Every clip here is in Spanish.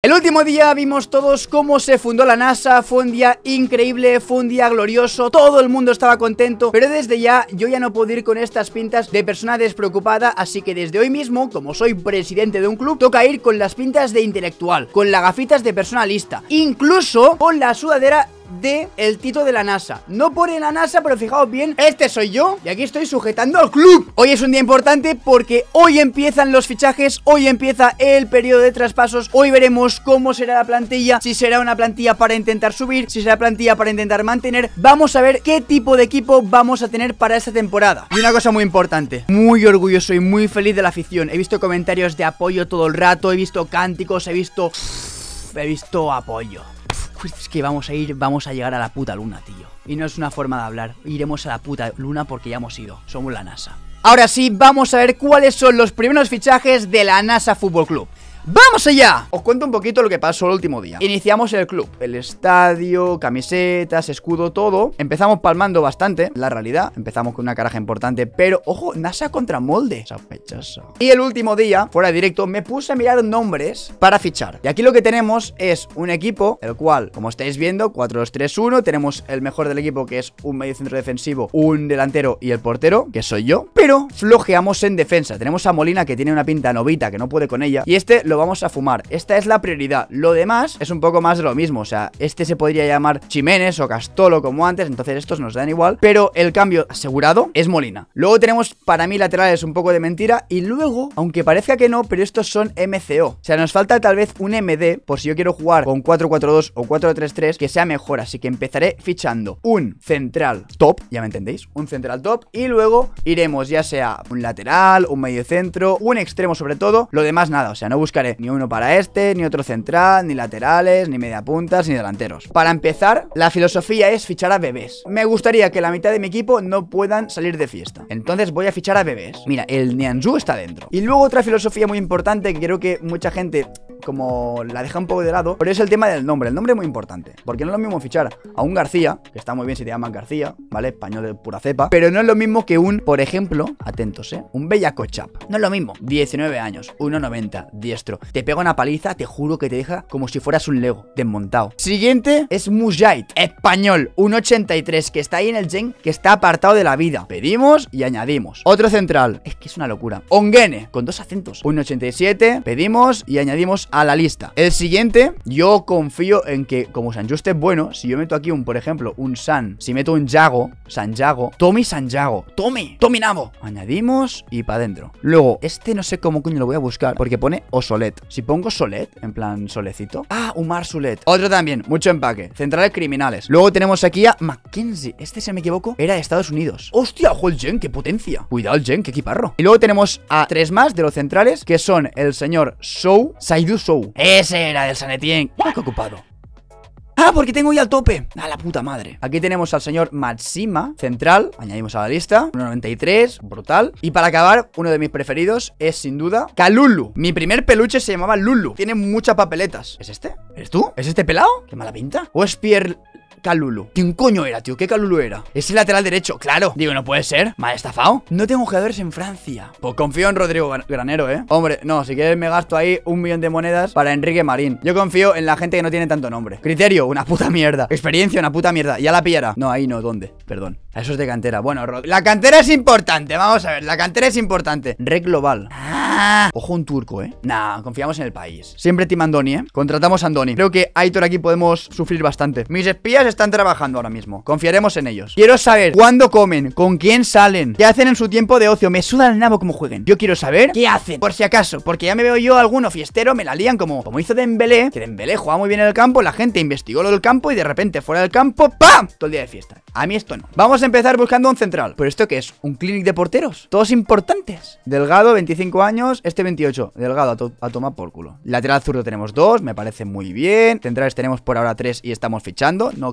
El último día vimos todos cómo se fundó la NASA. Fue un día increíble, fue un día glorioso, todo el mundo estaba contento. Pero desde ya, yo ya no puedo ir con estas pintas de persona despreocupada. Así que desde hoy mismo, como soy presidente de un club, toca ir con las pintas de intelectual, con las gafitas de persona lista, incluso con la sudadera de el Tito de la NASA. No pone la NASA, pero fijaos bien, este soy yo y aquí estoy sujetando al club. Hoy es un día importante porque hoy empiezan los fichajes, hoy empieza el periodo de traspasos. Hoy veremos cómo será la plantilla, si será una plantilla para intentar subir, si será plantilla para intentar mantener. Vamos a ver qué tipo de equipo vamos a tener para esta temporada. Y una cosa muy importante, muy orgulloso y muy feliz de la afición. He visto comentarios de apoyo todo el rato, he visto cánticos, he visto apoyo. Pues es que vamos a llegar a la puta luna, tío. Y no es una forma de hablar, iremos a la puta luna porque ya hemos ido, somos la NASA. Ahora sí, vamos a ver cuáles son los primeros fichajes de la NASA Fútbol Club. ¡Vamos allá! Os cuento un poquito lo que pasó el último día. Iniciamos el club, el estadio, camisetas, escudo, todo. Empezamos palmando bastante, la realidad. Empezamos con una caraja importante, pero ojo, NASA contra molde. Sospechoso. Y el último día, fuera de directo, me puse a mirar nombres para fichar. Y aquí lo que tenemos es un equipo, el cual, como estáis viendo, 4-2-3-1. Tenemos el mejor del equipo, que es un medio centro defensivo, un delantero y el portero, que soy yo. Pero flojeamos en defensa. Tenemos a Molina, que tiene una pinta novita, que no puede con ella. Y este lo vamos a fumar. Esta es la prioridad. Lo demás es un poco más de lo mismo. O sea, este se podría llamar Ximénez o Castolo como antes. Entonces estos nos dan igual. Pero el cambio asegurado es Molina. Luego tenemos para mí laterales un poco de mentira. Y luego, aunque parezca que no, pero estos son MCO. O sea, nos falta tal vez un MD. Por si yo quiero jugar con 4-4-2 o 4-3-3 que sea mejor. Así que empezaré fichando un central top. Ya me entendéis. Un central top. Y luego iremos ya sea un lateral, un medio centro, un extremo sobre todo. Lo demás nada. O sea, no buscaré ni uno para este, ni otro central, ni laterales, ni media puntas, ni delanteros. Para empezar, la filosofía es fichar a bebés. Me gustaría que la mitad de mi equipo no puedan salir de fiesta. Entonces voy a fichar a bebés. Mira, el Nianzú está dentro. Y luego otra filosofía muy importante que creo que mucha gente como la deja un poco de lado, pero es el tema del nombre. El nombre es muy importante, porque no es lo mismo fichar a un García, que está muy bien si te llaman García, ¿vale? Español de pura cepa, pero no es lo mismo que un, por ejemplo, atentos, un Bellaco Chap. No es lo mismo. 19 años, 1,90, diestro. Te pega una paliza, te juro que te deja como si fueras un Lego, desmontado. Siguiente es Mujahid, español, 1,83, que está ahí en el gen, que está apartado de la vida. Pedimos y añadimos. Otro central, es que es una locura. Onguene, con 2 acentos, 1,87, pedimos y añadimos a la lista. El siguiente, yo confío en que, como Sanjuste es bueno, si yo meto aquí un, por ejemplo, un San, si meto un Yago, Sanjago, Tommy Sanjago, Tommy Nabo, añadimos y para adentro. Luego, este no sé cómo coño lo voy a buscar, porque pone Osolet. Si pongo Solet, en plan solecito. Ah, Umar Solet. Otro también, mucho empaque. Centrales criminales. Luego tenemos aquí a Mackenzie. Este, si no me equivoco, era de Estados Unidos. ¡Hostia, ojo el Gen! ¡Qué potencia! Cuidado el Gen, qué equiparro. Y luego tenemos a 3 más de los centrales, que son el señor Sou, Saidu Sou. Ese era del San Etienne. ¡Qué ocupado! ¡Ah, porque tengo ya el tope! ¡A la puta madre! Aquí tenemos al señor Matsima, central. Añadimos a la lista. 1,93, brutal. Y para acabar, uno de mis preferidos es, sin duda, Kalulu. Mi primer peluche se llamaba Lulu. Tiene muchas papeletas. ¿Es este? ¿Eres tú? ¿Es este pelado? ¿Qué mala pinta? ¿O es Pierre Kalulu? ¿Quién coño era, tío? ¿Qué Kalulu era? Es el lateral derecho, claro. Digo, no puede ser. ¿Me ha estafado? No tengo jugadores en Francia. Pues confío en Rodrigo Granero, ¿eh? Hombre, no, si quieres me gasto ahí 1 millón de monedas para Enrique Marín. Yo confío en la gente que no tiene tanto nombre. Criterio, una puta mierda. Experiencia, una puta mierda. Ya la pillará. No, ahí no, ¿dónde? Perdón. Eso es de cantera. Bueno, la cantera es importante. Vamos a ver, la cantera es importante. Red Global. Ojo, un turco, ¿eh? Nah, confiamos en el país. Siempre Team Andoni, ¿eh? Contratamos a Andoni. Creo que Aitor aquí podemos sufrir bastante. Mis espías están trabajando ahora mismo. Confiaremos en ellos. Quiero saber cuándo comen, con quién salen, qué hacen en su tiempo de ocio. Me suda el nabo cómo jueguen. Yo quiero saber qué hacen, por si acaso. Porque ya me veo yo alguno fiestero, me la lían como hizo Dembélé. Que Dembélé jugaba muy bien en el campo. La gente investigó lo del campo y de repente fuera del campo, ¡pam! Todo el día de fiesta. A mí esto no. Vamos a empezar buscando un central. ¿Pero esto qué es? ¿Un clinic de porteros? Todos importantes. Delgado, 25 años. Este 28. Delgado, a tomar por culo. Lateral zurdo tenemos 2. Me parece muy bien. Centrales tenemos por ahora 3 y estamos fichando. No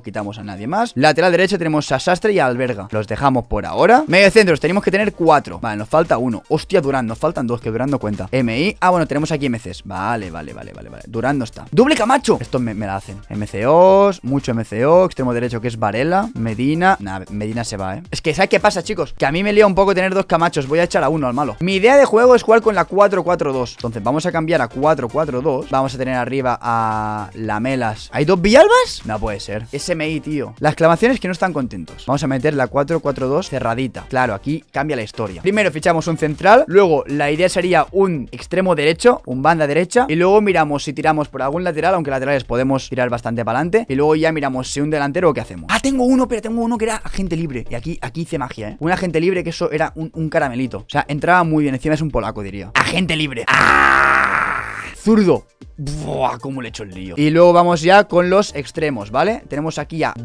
quitamos a nadie más. Lateral derecho tenemos a Sastre y a Alberga. Los dejamos por ahora. Medio centros, tenemos que tener 4. Vale, nos falta 1. Hostia, Durán, nos faltan 2, que Durán no cuenta. MI, bueno, tenemos aquí MCs. Vale. Durán no está. Doble Camacho. Estos me la hacen. MCOs, mucho MCO. Extremo derecho que es Varela. Medina. Nah, Medina se va, Es que, ¿sabes qué pasa, chicos? Que a mí me lía un poco tener 2 Camachos. Voy a echar a uno al malo. Mi idea de juego es jugar con la 4-4-2. Entonces vamos a cambiar a 4-4-2. Vamos a tener arriba a Lamelas. ¿Hay 2 Villalbas? No puede ser. SMI, tío. La exclamación es que no están contentos. Vamos a meter la 4-4-2 cerradita. Claro, aquí cambia la historia. Primero fichamos un central. Luego la idea sería un extremo derecho, un banda derecha. Y luego miramos si tiramos por algún lateral, aunque laterales podemos tirar bastante para adelante. Y luego ya miramos si un delantero o qué hacemos. Ah, tengo uno que era agente libre. Y aquí hice magia, Un agente libre que eso era un caramelito. O sea, entraba muy bien. Encima es un polaco, diría. Agente libre. ¡Ah! Zurdo. Buah, cómo le he hecho el lío. Y luego vamos ya con los extremos, ¿vale? Tenemos aquí a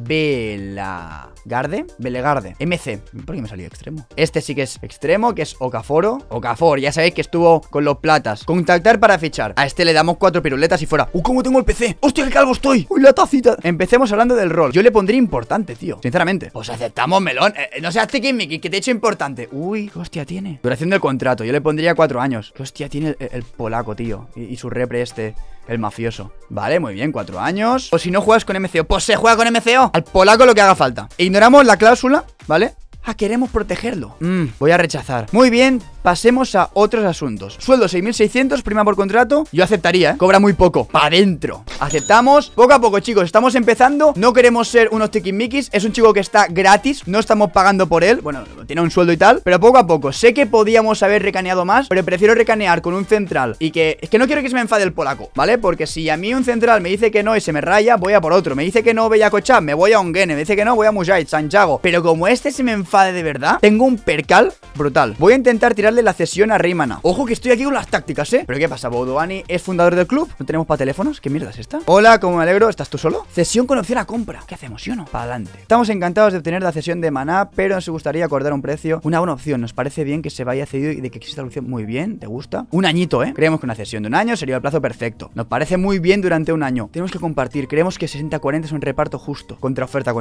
Belegarde. MC. ¿Por qué me salió extremo? Este sí que es extremo, que es Okafor, ya sabéis que estuvo con los platas. Contactar para fichar. A este le damos 4 piruletas y fuera. ¡Cómo tengo el PC! ¡Hostia, qué calvo estoy! ¡Uy, la tacita! Empecemos hablando del rol. Yo le pondría importante, tío. Sinceramente. Pues aceptamos, melón. No seas tiquismiqui, que te he hecho importante. Uy, ¿qué hostia tiene? Duración del contrato. Yo le pondría 4 años. ¿Qué hostia tiene el polaco, tío? Y su repre el mafioso. Vale, muy bien, 4 años. O si no juegas con MCO, pues se juega con MCO. Al polaco lo que haga falta. Ignoramos la cláusula, ¿vale? Ah, queremos protegerlo. Voy a rechazar. Muy bien, pasemos a otros asuntos. Sueldo 6.600, prima por contrato. Yo aceptaría, Cobra muy poco. Pa' dentro. Aceptamos. Poco a poco, chicos, estamos empezando. No queremos ser unos tiquismiquis. Es un chico que está gratis. No estamos pagando por él. Bueno, tiene un sueldo y tal. Pero poco a poco. Sé que podíamos haber recaneado más, pero prefiero recanear con un central. Y que... Es que no quiero que se me enfade el polaco, ¿vale? Porque si a mí un central me dice que no y se me raya, voy a por otro. Me dice que no, Bellacochá, me voy a Onguene. Me dice que no, voy a Mujahid, Santiago. Pero como este se me enfade de verdad, tengo un percal brutal. Voy a intentar tirarle la cesión a Reymana. Ojo que estoy aquí con las tácticas, ¿Pero qué pasa? Boudoani es fundador del club. ¿No tenemos para teléfonos? ¿Qué mierda es esta? Hola, ¿cómo me alegro? ¿Estás tú solo? Cesión con opción a compra. ¿Qué hacemos, sí o no? Para adelante. Estamos encantados de obtener la cesión de Maná, pero nos gustaría acordar un precio. Una buena opción. Nos parece bien que se vaya cedido y de que exista la opción. Muy bien, ¿te gusta? Un añito, Creemos que una cesión de un año sería el plazo perfecto. Nos parece muy bien durante un año. Tenemos que compartir. Creemos que 60-40 es un reparto justo. Contra oferta.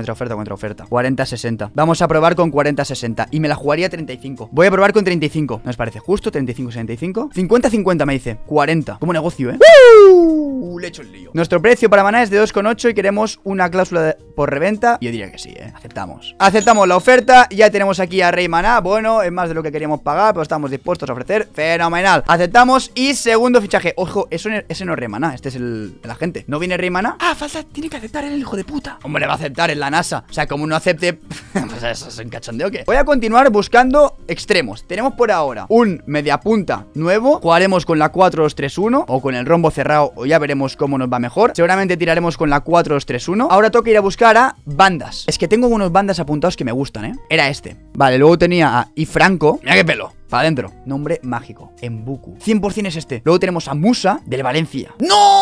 40-60. Vamos a probar con 40-60. Y me la jugaría 35. Voy a probar con 35. ¿Nos parece justo? 35-65. 50-50 me dice. 40. Como negocio, le he hecho el lío. Nuestro precio para Maná es de 2,8 y queremos una cláusula por reventa. Yo diría que sí, Aceptamos. Aceptamos la oferta. Ya tenemos aquí a Rey Maná. Bueno, es más de lo que queríamos pagar, pero estamos dispuestos a ofrecer. Fenomenal. Aceptamos. Y segundo fichaje. Ojo, ese no es Rey Maná. Este es el agente. ¿No viene Rey Maná? Ah, falta. Tiene que aceptar el hijo de puta. Hombre, va a aceptar en la NASA. O sea, como no acepte. Pues eso es un cachondeo, ¿qué? Voy a continuar buscando extremos. Tenemos por ahora un mediapunta nuevo. Jugaremos con la 4-2-3-1 o con el rombo cerrado, o ya veremos cómo nos va mejor. Seguramente tiraremos con la 4-2-3-1. Ahora toca ir a buscar a bandas. Es que tengo unos bandas apuntados que me gustan, Era este. Vale, luego tenía a Ifranco. Mira qué pelo. Para adentro. Nombre mágico. Embuku. 100% es este. Luego tenemos a Musa del Valencia.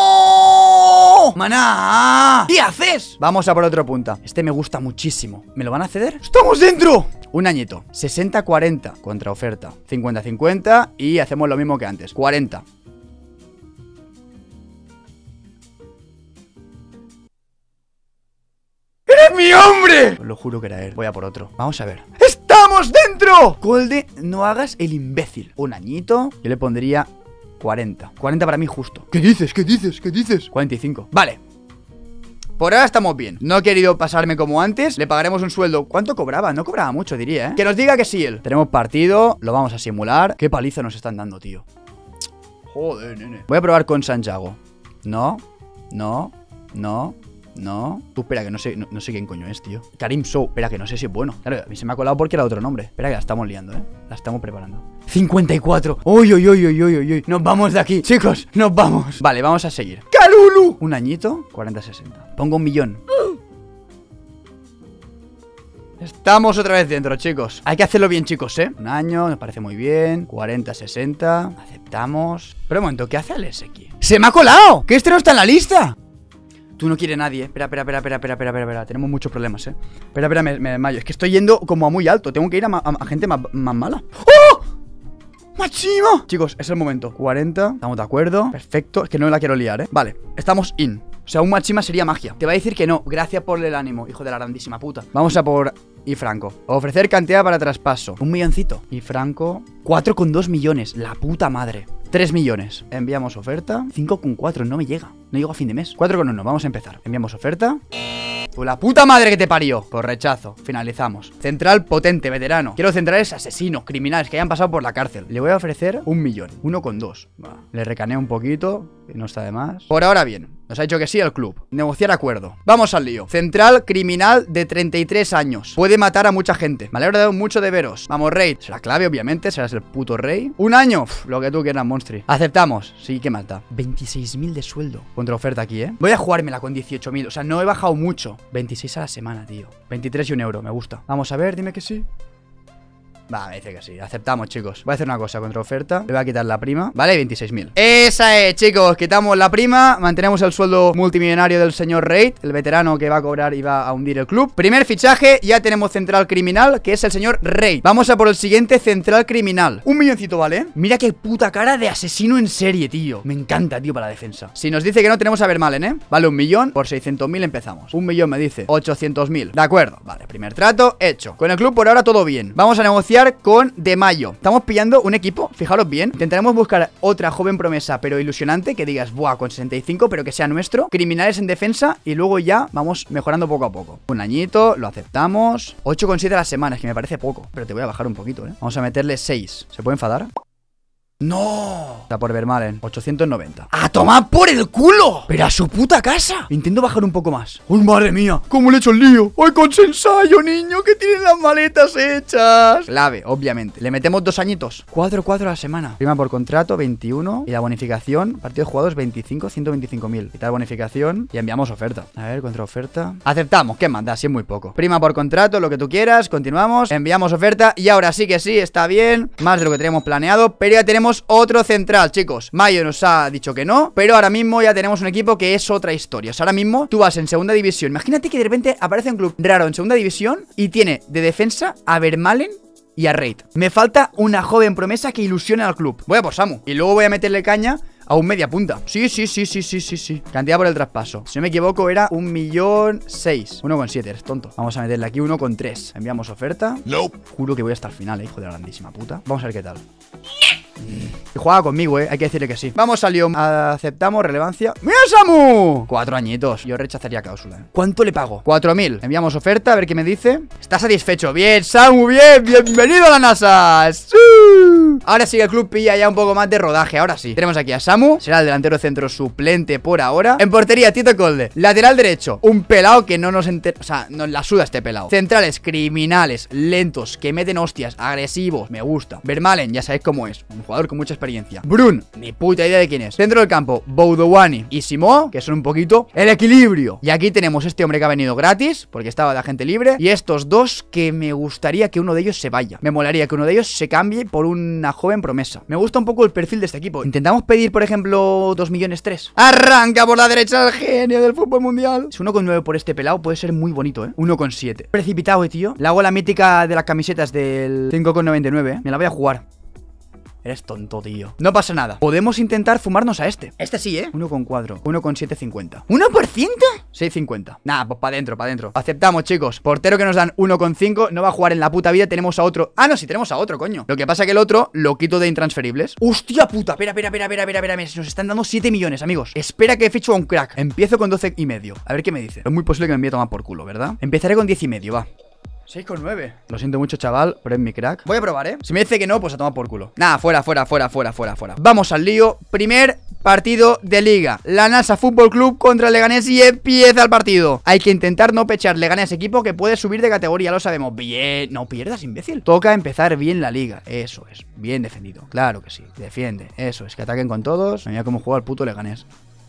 ¡No! ¡Maná! ¿Qué haces? Vamos a por otro punta. Este me gusta muchísimo. ¿Me lo van a ceder? ¡Estamos dentro! Un añito. 60-40 contra oferta. 50-50 y hacemos lo mismo que antes. 40. ¡Eres mi hombre! Os lo juro que era él. Voy a por otro. Vamos a ver. ¡Estamos dentro! Colde, no hagas el imbécil. Un añito. Yo le pondría 40. 40 para mí justo. ¿Qué dices? 45. Vale. Por ahora estamos bien. No he querido pasarme como antes. Le pagaremos un sueldo. ¿Cuánto cobraba? No cobraba mucho, diría, Que nos diga que sí él. Tenemos partido. Lo vamos a simular. Qué paliza nos están dando, tío. Joder, nene. Voy a probar con Santiago. No. Tú espera, que no sé quién coño es, tío. Karim Sow, espera, que no sé si es bueno. Claro, a mí se me ha colado porque era otro nombre. Espera, que la estamos liando, La estamos preparando. 54. Uy. Nos vamos de aquí, chicos, nos vamos. Vale, vamos a seguir. ¡Calulu! Un añito, 40-60. Pongo 1 millón. Estamos otra vez dentro, chicos. Hay que hacerlo bien, chicos, Un año, nos parece muy bien. 40-60. Aceptamos. Pero un momento, ¿qué hace Alex aquí? ¡Se me ha colado! ¡Que este no está en la lista! Tú no quieres nadie, Espera. Tenemos muchos problemas, Espera, me desmayo. Es que estoy yendo como a muy alto. Tengo que ir a gente más mala. ¡Oh! ¡Machima! Chicos, es el momento. 40, estamos de acuerdo. Perfecto, es que no la quiero liar, Vale, estamos in. O sea, un Machima sería magia. Te va a decir que no. Gracias por el ánimo, hijo de la grandísima puta. Vamos a por... Y Franco. Ofrecer cantidad para traspaso. 1 milloncito. Y Franco. 4,2 millones. La puta madre. 3 millones. Enviamos oferta. 5,4. No me llega. No llego a fin de mes. 4,1. Vamos a empezar. Enviamos oferta. ¡Pues la puta madre que te parió! Por rechazo. Finalizamos. Central potente, veterano. Quiero centrales asesinos, criminales que hayan pasado por la cárcel. Le voy a ofrecer 1 millón. 1,2. Le recaneo un poquito. Que no está de más. Por ahora bien. Nos ha dicho que sí el club. Negociar acuerdo. Vamos al lío. Central criminal de 33 años. Puede matar a mucha gente. Me alegro mucho de veros. Vamos, Raid. Será clave, obviamente. Serás el puto rey. 1 año. Lo que tú quieras, monstri. Aceptamos. Sí, que mata. 26.000 de sueldo. Contraoferta aquí, ¿eh? Voy a jugármela con 18.000. O sea, no he bajado mucho. 26 a la semana, tío. 23 y 1 euro. Me gusta. Vamos a ver, dime que sí. Va, me dice que sí, aceptamos, chicos. Voy a hacer una cosa, contra oferta. Le voy a quitar la prima. Vale, 26.000. Esa es, chicos, quitamos la prima. Mantenemos el sueldo multimillonario del señor Raid, el veterano que va a cobrar y va a hundir el club. Primer fichaje, ya tenemos central criminal, que es el señor Raid. Vamos a por el siguiente central criminal. 1 milloncito, ¿vale? Mira qué puta cara de asesino en serie, tío. Me encanta, tío, para la defensa. Si nos dice que no, tenemos a Vermaelen, ¿eh? Vale, 1 millón, por 600.000 empezamos. 1 millón me dice 800.000. De acuerdo, vale, primer trato hecho. Con el club por ahora todo bien. Vamos a negociar con De Mayo. Estamos pillando un equipo, fijaros bien. Intentaremos buscar otra joven promesa, pero ilusionante, que digas, buah, con 65, pero que sea nuestro. Criminales en defensa y luego ya vamos mejorando poco a poco. 1 añito, lo aceptamos. 8,7 a la semana, es que me parece poco, pero te voy a bajar un poquito, ¿eh? Vamos a meterle 6. ¿Se puede enfadar? ¡No! Está por Vermaelen, 890. ¡A tomar por el culo! ¡Pero a su puta casa! Intento bajar un poco más. ¡Uy, madre mía! ¿Cómo le he hecho el lío? ¡Ay, con Sensayo, niño! ¡Que tienen las maletas hechas! Clave, obviamente. Le metemos 2 añitos. 4,4 a la semana. Prima por contrato, 21. Y la bonificación, partido de jugados, 25, 125.000. Quitar bonificación y enviamos oferta. A ver, contraoferta. Aceptamos. ¿Qué manda? Así es muy poco. Prima por contrato, lo que tú quieras. Continuamos. Enviamos oferta. Y ahora sí que sí, está bien. Más de lo que teníamos planeado. Pero ya tenemos otro central, chicos. Mayo nos ha dicho que no, pero ahora mismo ya tenemos un equipo que es otra historia. O sea, ahora mismo tú vas en segunda división. Imagínate que de repente aparece un club raro en segunda división y tiene de defensa a Vermaelen y a Raid. Me falta una joven promesa que ilusione al club. Voy a por Samu y luego voy a meterle caña a un media punta. Sí. Cantidad por el traspaso. Si no me equivoco era 1.600.000. 1,7, eres tonto. Vamos a meterle aquí 1,3. Enviamos oferta. No. Juro que voy hasta el final, hijo de la grandísima puta. Vamos a ver qué tal. Y juega conmigo, hay que decirle que sí. Vamos a Lyon. Aceptamos relevancia. ¡Mira, Samu! 4 añitos. Yo rechazaría cláusula, ¿Cuánto le pago? 4.000. Enviamos oferta, a ver qué me dice. Está satisfecho. Bien, Samu, bien. Bienvenido a la NASA. ¡Sí! Ahora sí que el club pilla ya un poco más de rodaje. Ahora sí. Tenemos aquí a Samu. Será el delantero centro suplente por ahora. En portería, Tito Colde. Lateral derecho. Un pelado que no nos entera. O sea, nos la suda este pelado. Centrales criminales, lentos, que meten hostias, agresivos. Me gusta. Vermaelen, ya sabéis cómo es. Un jugador con mucha experiencia. Brun, ni puta idea de quién es. Centro del campo, Boudouani y Simo, que son un poquito el equilibrio. Y aquí tenemos este hombre que ha venido gratis, porque estaba de agente libre. Y estos dos que me gustaría que uno de ellos se vaya. Me molaría que uno de ellos se cambie por una joven promesa. Me gusta un poco el perfil de este equipo. Intentamos pedir, por ejemplo, 2,3 millones. Arranca por la derecha el genio del fútbol mundial. Si 1,9 por este pelado puede ser muy bonito, 1,7. Precipitado, tío. Le hago la mítica de las camisetas del 5,99, Me la voy a jugar. Eres tonto, tío. No pasa nada. Podemos intentar fumarnos a este. Este sí, 1,4. 1,750. ¿1%? 6,50. Nah, pues para adentro, Aceptamos, chicos. Portero que nos dan 1,5. No va a jugar en la puta vida. Tenemos a otro. Ah, no, sí, tenemos a otro, coño. Lo que pasa es que el otro lo quito de intransferibles. ¡Hostia puta! Espera. Nos están dando 7 millones, amigos. Espera que ficho a un crack. Empiezo con 12,5. A ver qué me dice. Es muy posible que me envíe a tomar por culo, ¿verdad? Empezaré con 10,5, va. 6,9. Lo siento mucho, chaval, pero es mi crack. Voy a probar, Si me dice que no, pues a tomar por culo. Nada, fuera. Vamos al lío. Primer partido de liga. La NASA Fútbol Club contra el Leganés y empieza el partido. Hay que intentar no pechar Leganés, equipo que puede subir de categoría, lo sabemos. Bien, no pierdas, imbécil. Toca empezar bien la liga. Eso es, bien defendido. Claro que sí, defiende. Eso es, que ataquen con todos. Mira cómo juega el puto Leganés.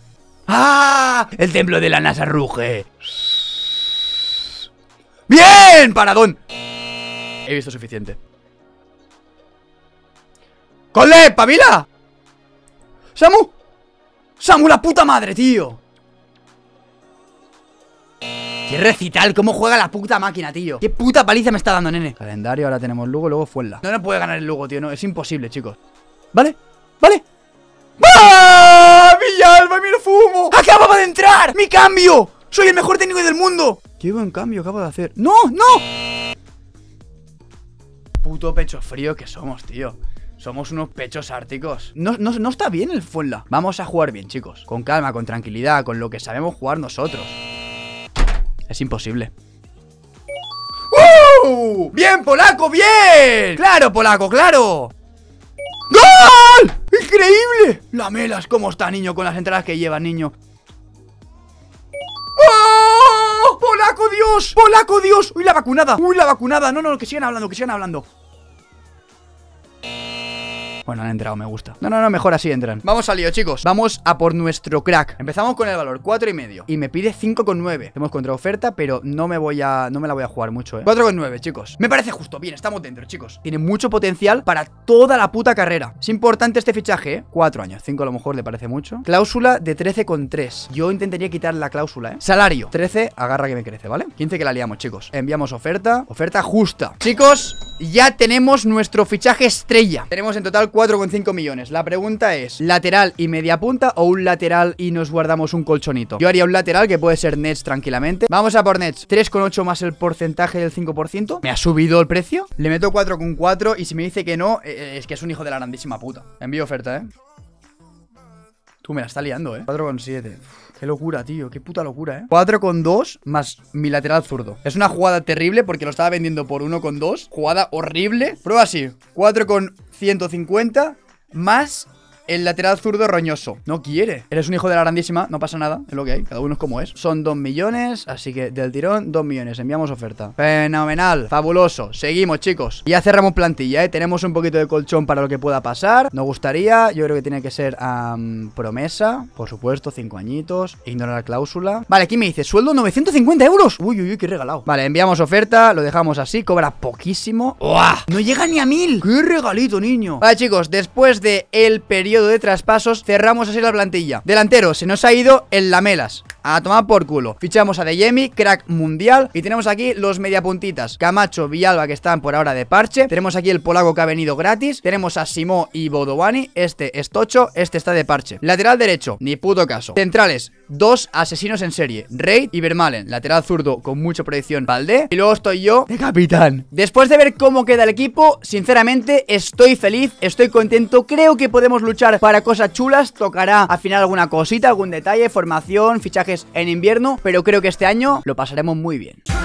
¡Ah! El templo de la NASA ruge. ¡Bien! ¡Paradón! He visto suficiente. ¡Colde! ¡Pavila! ¡Samu! ¡Samu, la puta madre, tío! ¡Qué recital! ¿Cómo juega la puta máquina, tío? ¡Qué puta paliza me está dando, nene! Calendario, ahora tenemos Lugo, luego Fuenla. No puede ganar el Lugo, tío, no, es imposible, chicos. ¿Vale? ¡Ah! ¡Villalba, mira el fumo! ¡Acababa de entrar! ¡Mi cambio! ¡Soy el mejor técnico del mundo! ¡Qué buen cambio acabo de hacer! ¡No, no! Puto pecho frío que somos, tío. Somos unos pechos árticos. No está bien el Fuenla. Vamos a jugar bien, chicos. Con calma, con tranquilidad, con lo que sabemos jugar nosotros. Es imposible. ¡Uh! ¡Bien, polaco, bien! ¡Claro, polaco, claro! ¡Gol! ¡Increíble! Lamelas, ¿cómo está, niño? Con las entradas que lleva, niño. ¡Oh! ¡Polaco, Dios! ¡Polaco, Dios! ¡Uy, la vacunada! ¡Uy, la vacunada! No, que sigan hablando, que sigan hablando. Bueno, han entrado, me gusta. No, mejor así entran. Vamos al lío, chicos. Vamos a por nuestro crack. Empezamos con el valor 4,5. Y me pide 5,9. Hemos contraoferta, pero no me la voy a jugar mucho, 4,9, chicos. Me parece justo. Bien, estamos dentro, chicos. Tiene mucho potencial para toda la puta carrera. Es importante este fichaje, 4 años. 5 a lo mejor le parece mucho. Cláusula de 13,3. Yo intentaría quitar la cláusula, Salario 13, agarra que me crece, ¿vale? 15 que la liamos, chicos. Enviamos oferta. Oferta justa. Chicos, ya tenemos nuestro fichaje estrella. Tenemos en total 4,5 millones. La pregunta es, ¿lateral y media punta o un lateral y nos guardamos un colchonito? Yo haría un lateral que puede ser Nets tranquilamente. Vamos a por Nets. 3,8 más el porcentaje del 5%. ¿Me ha subido el precio? Le meto 4,4 y si me dice que no, es que es un hijo de la grandísima puta. Envío oferta, Tú me la está liando, 4,7. Qué locura, tío, qué puta locura, 4,2 más mi lateral zurdo. Es una jugada terrible porque lo estaba vendiendo por 1,2. Jugada horrible. Prueba así, 4,150 más el lateral zurdo roñoso. No quiere. Eres un hijo de la grandísima, no pasa nada, es lo que hay, cada uno es como es. Son 2 millones, así que del tirón 2 millones, enviamos oferta. Fenomenal, fabuloso. Seguimos, chicos. Ya cerramos plantilla, tenemos un poquito de colchón para lo que pueda pasar. Nos gustaría, yo creo que tiene que ser promesa, por supuesto, 5 añitos. Ignorar la cláusula. Vale, aquí me dice, sueldo 950 euros. Uy, qué regalado. Vale, enviamos oferta, lo dejamos así, cobra poquísimo. ¡Uah! No llega ni a 1000. Qué regalito, niño. Vale, chicos, después de el periodo de traspasos, cerramos así la plantilla. Delantero, se nos ha ido el Lamelas. A tomar por culo. Fichamos a Deyemi, crack mundial. Y tenemos aquí los mediapuntitas, Camacho, Villalba, que están por ahora de parche. Tenemos aquí el polaco que ha venido gratis. Tenemos a Simó y Bodovani. Este es tocho, este está de parche. Lateral derecho, ni puto caso. Centrales, 2 asesinos en serie, Reid y Vermaelen. Lateral zurdo con mucha predicción, Valdé. Y luego estoy yo de capitán. Después de ver cómo queda el equipo, sinceramente estoy feliz, estoy contento. Creo que podemos luchar para cosas chulas. Tocará afinar alguna cosita, algún detalle, formación, fichajes en invierno, pero creo que este año lo pasaremos muy bien.